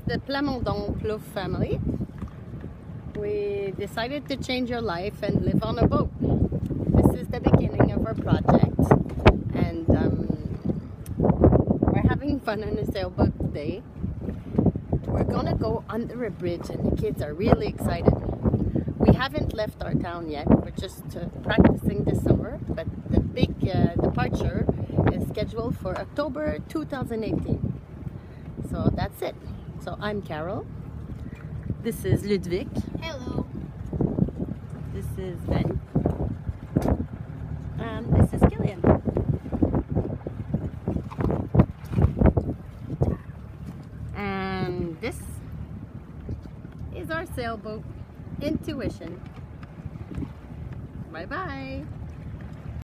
the Plamondon Plouffe family. We decided to change our life and live on a boat. This is the beginning of our project, and we're having fun on a sailboat today. We're gonna go under a bridge and the kids are really excited. We haven't left our town yet, we're just practicing this summer, but the big departure is scheduled for October 2018. So that's it. So I'm Carol. This is Ludwig. Hello. This is Ben. And this is Killian. And this is our sailboat, Intuition. Bye bye.